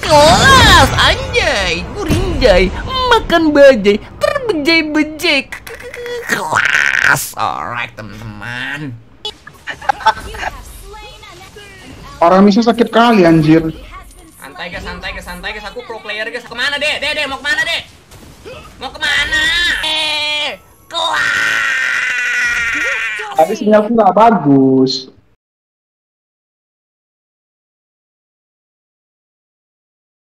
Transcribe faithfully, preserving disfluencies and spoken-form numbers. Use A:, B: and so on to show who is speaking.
A: Kelas, anjay, gurinjay, makan bajai, terbejai-bejai. Kelas, alright teman-teman.
B: Orang bisa sakit kali anjir.
A: Santai guys, santai guys, santai guys. Aku pro player guys. Kemana dek? Dek, dek, mau kemana dek? Mau kemana? Eh, kelas.
B: Tapi sinyalku nggak bagus.